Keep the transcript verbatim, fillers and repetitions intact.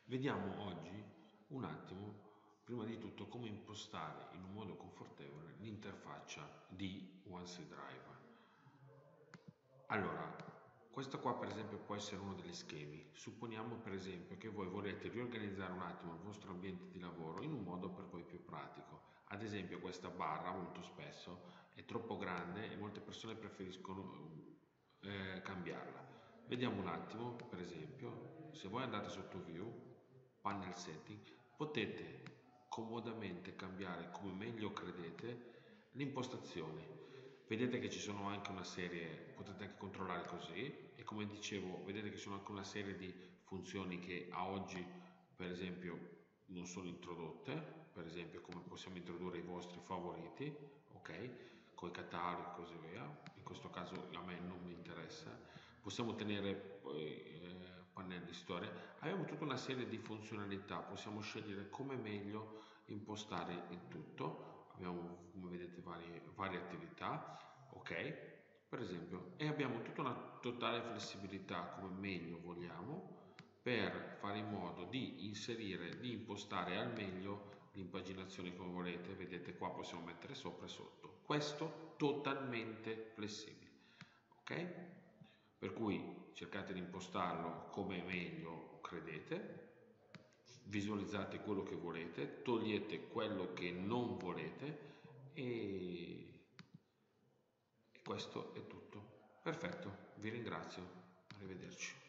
Vediamo oggi un attimo, prima di tutto, come impostare in un modo confortevole l'interfaccia di OneSeeDrive. Allora, questo qua per esempio può essere uno degli schemi. Supponiamo per esempio che voi volete riorganizzare un attimo il vostro ambiente di lavoro in un modo per voi più pratico. Ad esempio questa barra molto spesso è troppo grande e molte persone preferiscono eh, cambiarla. Vediamo un attimo, per esempio, se voi andate sotto View, Panel Setting, potete comodamente cambiare come meglio credete l'impostazione. Vedete che ci sono anche una serie, potete anche controllare così, e come dicevo, vedete che ci sono anche una serie di funzioni che a oggi, per esempio, non sono introdotte, per esempio come possiamo introdurre i vostri favoriti, ok? Con i cataloghi e così via. In questo caso a me non mi interessa. Possiamo tenere poi eh, pannelli storia. Abbiamo tutta una serie di funzionalità, possiamo scegliere come meglio impostare il tutto. Abbiamo, come vedete, varie, varie attività, ok? Per esempio, e abbiamo tutta una totale flessibilità come meglio vogliamo per fare in modo di inserire, di impostare al meglio l'impaginazione come volete. Vedete qua possiamo mettere sopra e sotto. Questo totalmente flessibile, ok? Per cui cercate di impostarlo come meglio credete, visualizzate quello che volete, togliete quello che non volete e, e questo è tutto. Perfetto, vi ringrazio, arrivederci.